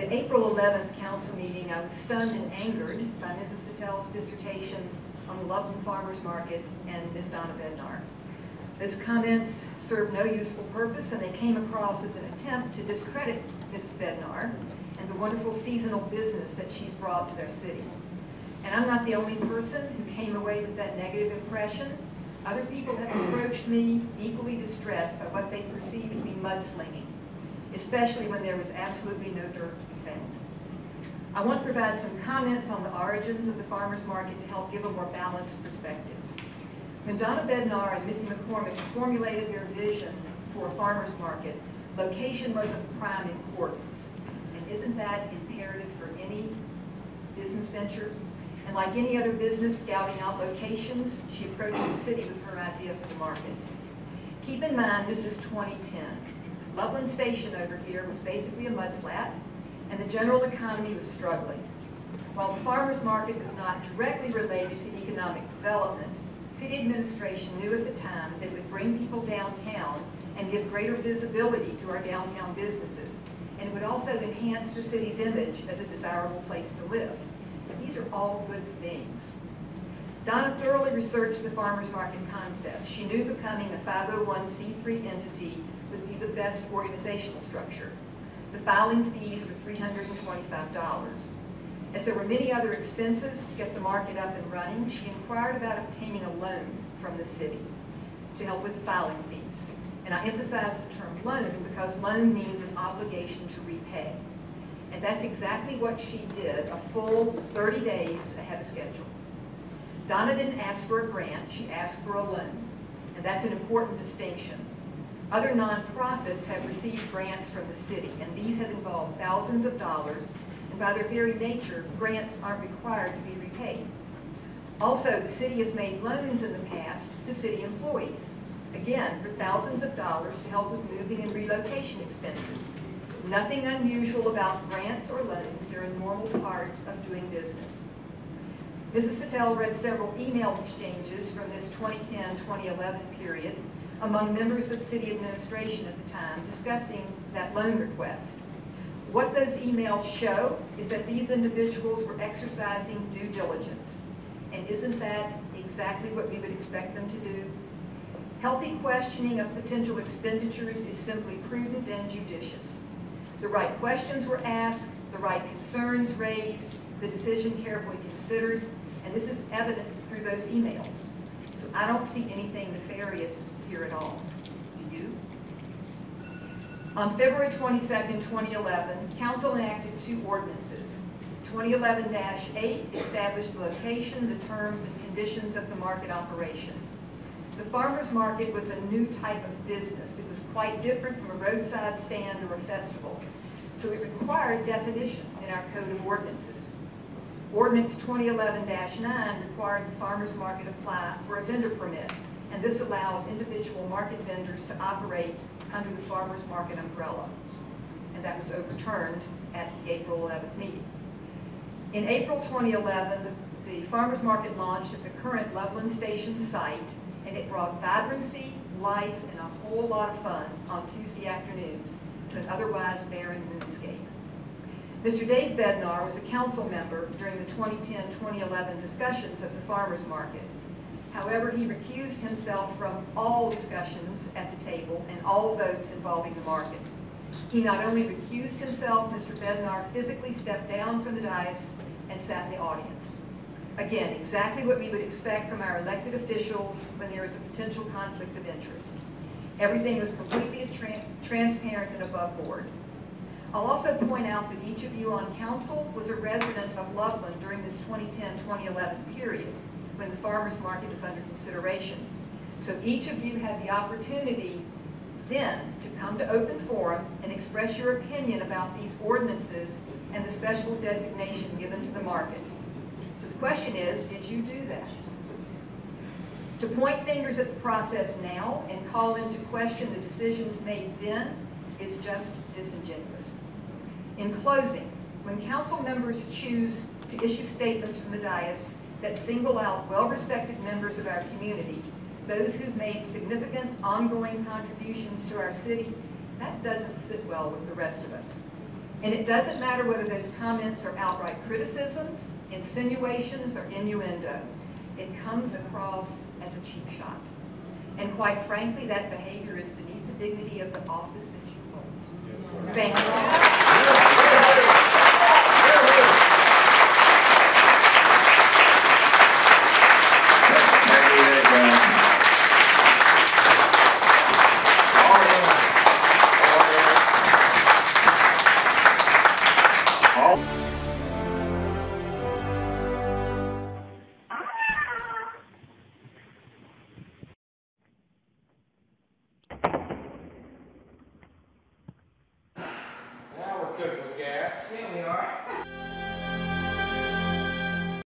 the April 11th council meeting, I was stunned and angered by Mrs. Sattel's dissertation on the Loveland Farmers Market and Ms. Donna Bednar. Those comments served no useful purpose, and they came across as an attempt to discredit Mrs. Bednar and the wonderful seasonal business that she's brought to their city. And I'm not the only person who came away with that negative impression. Other people have approached me equally distressed by what they perceive to be mudslinging, especially when there was absolutely no dirt to be found. I want to provide some comments on the origins of the farmers market to help give a more balanced perspective. When Donna Bednar and Missy McCormick formulated their vision for a farmers market, location was of prime importance. And isn't that imperative for any business venture? And like any other business scouting out locations, she approached the city with her idea for the market. Keep in mind, this is 2010. Loveland Station over here was basically a mudflat, and the general economy was struggling. While the farmers market was not directly related to economic development, city administration knew at the time that it would bring people downtown and give greater visibility to our downtown businesses, and it would also enhance the city's image as a desirable place to live. These are all good things. Donna thoroughly researched the farmers market concept. She knew becoming a 501c3 entity would be the best organizational structure. The filing fees were $325. As there were many other expenses to get the market up and running, she inquired about obtaining a loan from the city to help with the filing fees. And I emphasize the term loan because loan means an obligation to repay. And that's exactly what she did, a full 30 days ahead of schedule. Donna didn't ask for a grant, she asked for a loan. And that's an important distinction. Other nonprofits have received grants from the city, and these have involved thousands of dollars, and by their very nature, grants aren't required to be repaid. Also, the city has made loans in the past to city employees, again, for thousands of dollars to help with moving and relocation expenses. Nothing unusual about grants or loans. They're a normal part of doing business. Mrs. Sattel read several email exchanges from this 2010-2011 period among members of city administration at the time discussing that loan request. What those emails show is that these individuals were exercising due diligence. And isn't that exactly what we would expect them to do? Healthy questioning of potential expenditures is simply prudent and judicious. The right questions were asked, the right concerns raised, the decision carefully considered, and this is evident through those emails. So I don't see anything nefarious here at all. Do you? On February 22nd, 2011, Council enacted two ordinances. 2011-8 established the location, the terms, and conditions of the market operation. The farmers market was a new type of business. It was quite different from a roadside stand or a festival. So it required definition in our code of ordinances. Ordinance 2011-9 required the farmers market apply for a vendor permit, and this allowed individual market vendors to operate under the farmers market umbrella. And that was overturned at the April 11th meeting. In April 2011, the farmers market launched at the current Loveland Station site, and it brought vibrancy, life, and a whole lot of fun on Tuesday afternoons to an otherwise barren moonscape. Mr. Dave Bednar was a council member during the 2010-2011 discussions of the farmers market. However, he recused himself from all discussions at the table and all votes involving the market. He not only recused himself, Mr. Bednar physically stepped down from the dais and sat in the audience. Again, exactly what we would expect from our elected officials when there is a potential conflict of interest. Everything was completely transparent and above board. I'll also point out that each of you on council was a resident of Loveland during this 2010-2011 period when the farmers market was under consideration. So each of you had the opportunity then to come to open forum and express your opinion about these ordinances and the special designation given to the market. So the question is, did you do that? To point fingers at the process now and call into question the decisions made then is just disingenuous. In closing, when council members choose to issue statements from the dais that single out well-respected members of our community, those who've made significant ongoing contributions to our city, that doesn't sit well with the rest of us. And it doesn't matter whether those comments are outright criticisms, insinuations, or innuendo. It comes across as a cheap shot. And quite frankly, that behavior is beneath the dignity of the office that you hold. Thank you.